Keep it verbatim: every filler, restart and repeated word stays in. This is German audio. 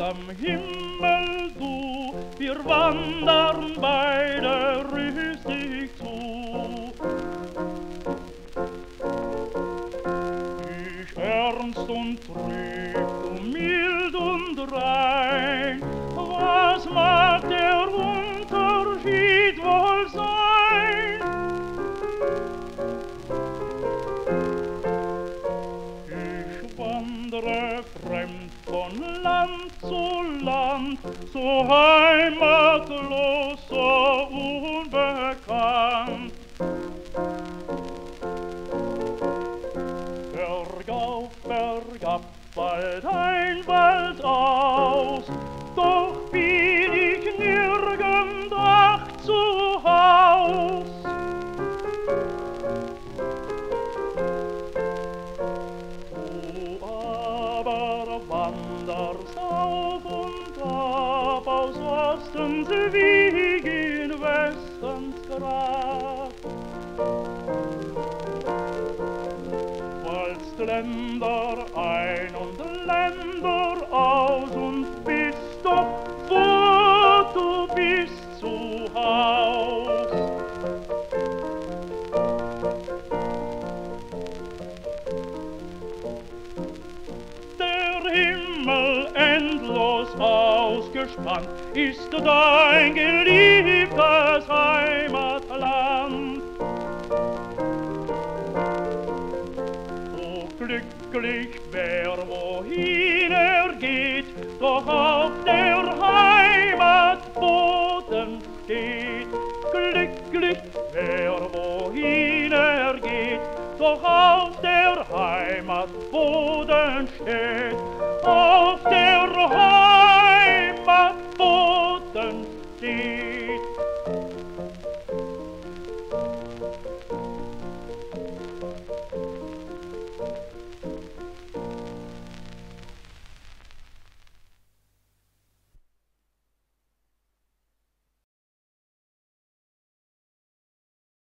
am Himmel du, wir wandern beide rüstig zu. Ich ernst und trüb, du mild und rein, was mag der Unterschied wohl sein? Ich wandre fremd von Land zu Land, so heimatlos, so unbekannt. Berg auf, Berg ab, Wald ein, Wald aus, doch bin ich nirgend ach zu Haus. Du aber wanderst auf und ab, aus Ostens Weg in Westens Grab. Walzt Länder ein und Länder aus und bist doch, wo du bist, zu Haus. Der Himmel endlos ausgespannt ist dein geliebtes Heimatland. Glücklich wer wohin er geht, doch auf der Heimat Boden steht. Glücklich wer wohin er geht, doch auf der Heimat Boden steht.